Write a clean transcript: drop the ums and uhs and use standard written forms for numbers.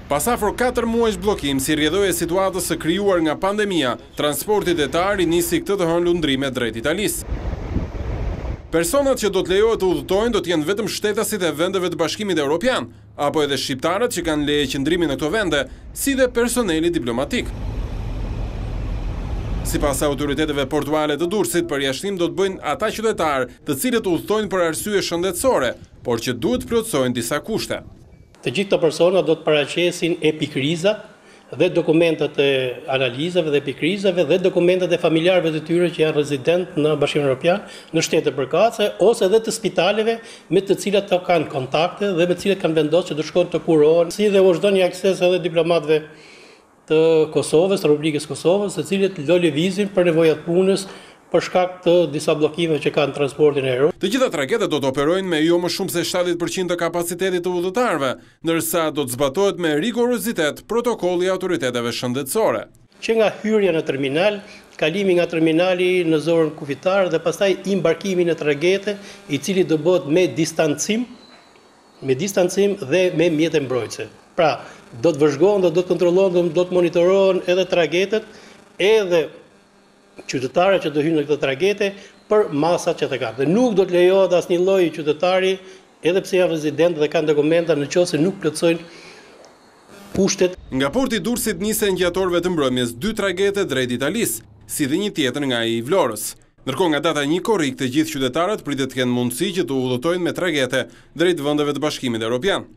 Pas afro 4 muajsh bllokim si rrjedhoi e situatës së krijuar nga pandemia, transporti detar i nisi këtë të hënë lundrime drejt Italisë. Personat që do të lejohet të udhëtojnë do të jenë vetëm shtetasit e vendeve të Bashkimit Evropian, apo edhe shqiptarët që kanë leje qëndrimi në këto vende, si dhe personeli diplomatik. Sipas autoriteteve portuale të Durrësit, përjashtim do të bëjnë ata qytetarë të cilët udhëtojnë për arsye shëndetësore, por që duhet të plotësojnë disa kushte. Të gjithë të persona do të paraqesin epikrizat dhe dokumentet e analizave dhe epikrizave dhe dokumentet e familjarëve të tyre që janë rezident në Bashkimin Evropian, në shtete përkatëse ose edhe të spitaleve me të cilat të kanë kontakte dhe me të cilat kanë vendosur që të shkojnë të kurohen, si dhe u është dhënë akses edhe diplomatëve të Kosovës, të Republikës Kosovës, të cilët do lëvizin për nevojat punës për shkak të disa bllokimeve që kanë transportin aero. Të gjitha tragetet do të operojnë me jo më shumë se 70% të kapacitetit të udhëtarëve, ndërsa do të zbatohet me rigorozitet protokolli i autoriteteve shëndetësore. Që nga hyrja në terminal, kalimi nga terminali në zonën kufitar dhe pastaj imbarkimi në tragete, i cili do bëhet me distancim dhe me mjete mbrojtëse. Pra, do të vëzhgohen dhe do të kontrollohen, do të monitorohen edhe tragetet, edhe qytetarët që do hyjnë në këtë tragete për masat që të kanë. Dhe nuk do të lejohet asnjë lloj qytetari, edhe pse janë rezident dhe kanë dokumenta, nëse nuk plotësojnë kushtet. Nga porti i Durrësit nisen ngjatorëve të mbrëmjes 2 tragete drejt Italisë, si dhe një tjetër nga i Vlorës. Ndërkohë nga data 1 korrik të gjithë qytetarët pritet të kenë mundësi që të udhëtojnë me tragete drejt vendeve të Bashkimit Evropian.